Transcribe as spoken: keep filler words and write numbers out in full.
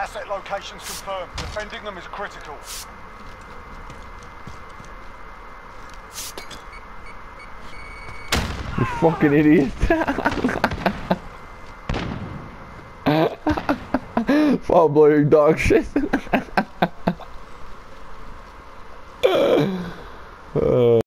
Asset locations confirmed. Defending them is critical. You fucking idiot. Fall blow dog shit. uh.